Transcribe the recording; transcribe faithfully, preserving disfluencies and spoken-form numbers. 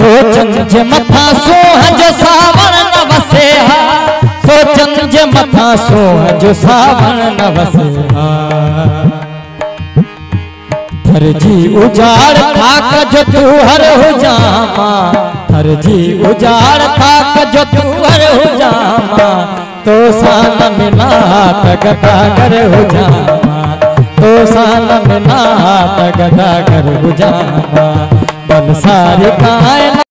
सोचन जे मथा सोह जो सावण न वसे हा, सोचन जे मथा सोह जो सावण न वसे हा। थर जी उजाड़ थाक जो तू हर हो जामा, थर जी उजाड़ थाक जो तू हर हो जामा, तो सान मिला गदा कर हो जामा, तो सान मिला गदा कर हो जामा। बल सारी कायनात